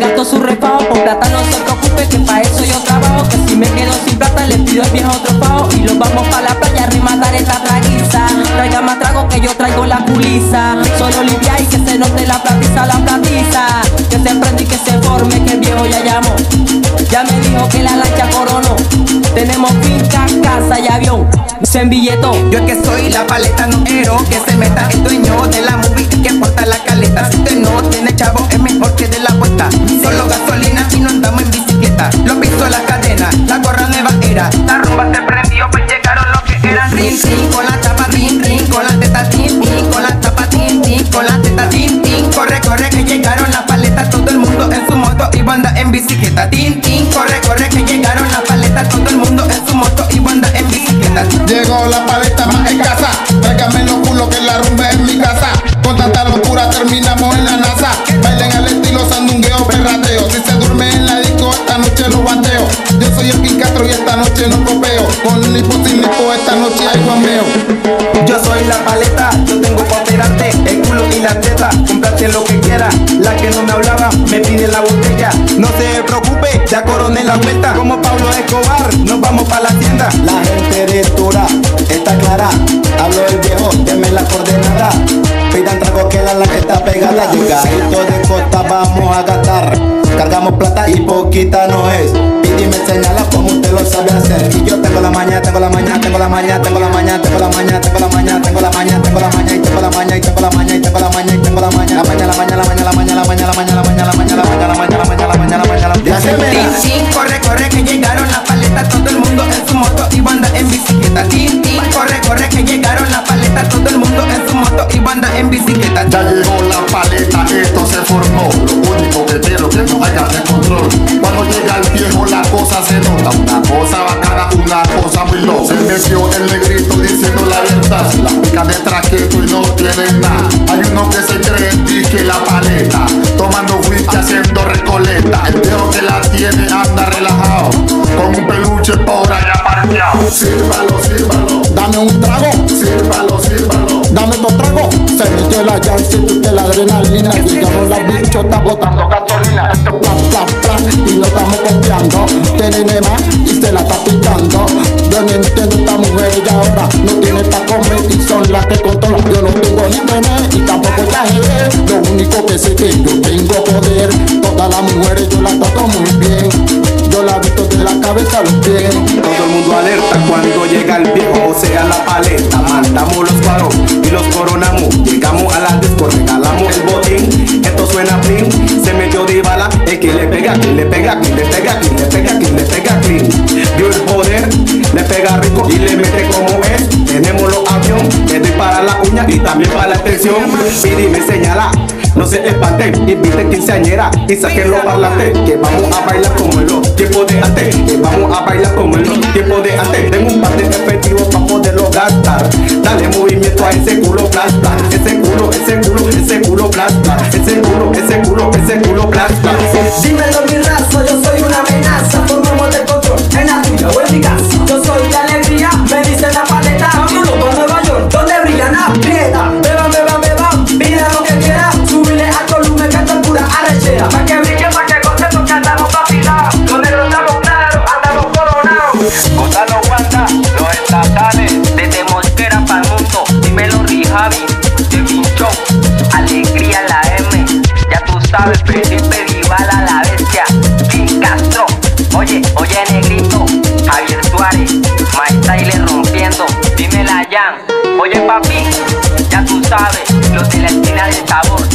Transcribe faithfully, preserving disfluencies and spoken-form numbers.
gasto su refajo, por plata no se preocupe que pa' eso yo trabajo. Que si me quedo sin plata le pido el viejo otro fajo. Y los vamos pa' la playa a rematar esta traguiza. Traiga más trago que yo traigo la culiza. Solo limpia y que se note la platiza, la platiza. Que se prende y que se forme, que el viejo ya llamó. Ya me dijo que la lancha coronó. Tenemos finca, casa y avión. Se billetó. Yo es que soy la paleta, no quiero que se meta el dueño de la movie que porta la caleta. Si usted no tiene chavo es mejor que de la vuelta. Solo gasolina y no andamos en bicicleta. Lo piso la cadena, la gorra nueva era. La rumba se prendió, pues llegaron los que eran. Rin, rin, con la tapa, rin, rin, con la teta, tin, tin, con la tapa, tin, tin, con la teta, tin, tin. Corre, corre, que llegaron las paletas, todo el mundo en su moto y banda en bicicleta. Tin, tin, corre, corre, que llegaron las paletas, todo el mundo en su moto y banda en bicicleta. Llegó la paleta más escasa, tráigame los culos que la rumba en mi casa. Con tanta locura terminamos en la NASA. Bailen al estilo sandungueo, perrateo. Si se duerme en la disco, esta noche lo bateo. Yo soy el King Castro y esta noche no copeo. Con lipo sin lipo, esta noche hay guameo. Yo soy la paleta, yo tengo pa' operarte el culo y la teta, cómprate lo que quiera. La que no me hablaba, me pide la botella. No se preocupe, ya coroné la vuelta. Como Pablo Escobar, nos vamos pa' la tienda. La gente de Tura está clara. Hablo el viejo, deme la coordenada. Pidan trago que la la que está pegada. Llegadito de costa vamos a gastar. Cargamos plata y poquita no es. Y dime, señala como usted lo sabe hacer. Y yo tengo la maña, tengo la maña, tengo la maña, tengo la maña, tengo la maña, tengo la maña, tengo la maña, tengo la maña, y tengo la maña, y tengo la maña, y tengo la maña, y tengo la maña, la maña, la maña, la maña, la maña, la maña, la maña, la maña, la maña, la maña, la maña, la maña, la maña, la maña, la maña. Tin, tin, corre, corre, que llegaron las paletas, todo el mundo en su moto y banda en bicicleta. Tin, tin, corre, corre, que llegaron las paletas, todo el mundo en su moto y banda en bicicleta. Ya llegó la paleta, esto se formó. Lo único que quiero que no haya descontrol. Cuando llega el viejo la cosa se nota. Una cosa bacana, una cosa muy loca. Se metió el negrito diciendo la verdad. La pica de traqueto y no tienen nada. Hay uno que se cree y que la paleta, tomando whisky haciendo recoleta. El viejo que la tiene anda relajado, con un peluche por allá parqueado. Sírvalo, sírvalo, Dame un trago, sírvalo, sírvalo. dame otro trago. Se metió la Janssen de la adrenalina. Llegamos la bichota botando gasolina. Esto plan, plan, plan, y no estamos confiando. Tiene nema y se la está picando. Yo no entiendo esta mujer y ahora no tiene pa' comer y son las que controlan. Yo no tengo ni nene y tampoco traje. Lo único que sé que yo tengo poder. Todas las mujeres yo las trato muy bien. Yo la visto de la cabeza a los pies. Todo el mundo alerta cuando llega el viejo, o sea la paleta. Mandamos los paros y los coronamos. Llegamos a la disco, regalamos el botín. Esto suena bling, se metió de bala. El que le pega, quien le pega, quien le pega, quien le pega, quien le pega clean. Vio el poder, le pega rico y le mete como es. Tenemos los aviones, le doy para la uña y también para la extensión. Y dime, señala, no se espanten, inviten quinceañera y saquen los parlantes. Que vamos a bailar como en los tiempos de antes. Que vamos a bailar como en los tiempos de antes. Tengo un par de efectivos para poderlo gastar. Dale movimiento a ese culo plasta. Ese culo, ese culo, ese culo plasta. Ese culo, ese culo, ese culo plasta. Dímelo mi raza, yo soy una amenaza. Formamos el control en la tuya o en mi casa. Yo soy la alegría, me dice la paleta. Vámonos para Nueva York, donde brillan las piedras. Beban, beban, beban, pida lo que quieran. Súbile al volumen que esto es pura arrechera. Pa' que brille, pa' que goce, porque andamos vacilados. Los negros estamos claros, andamos coronados. Gonzalo Wanda, los estatales, desde Mosquera para el mundo. Dímelo Rijavi, de Pinchón, alegría la M. Ya tú sabes, Felipe Vivala la bestia, King Castro. Oye, oye negrito, Javier Suárez, Mike Tyler rompiendo. Dime la Jan, oye papi, ya tú sabes, los de la esquina del sabor.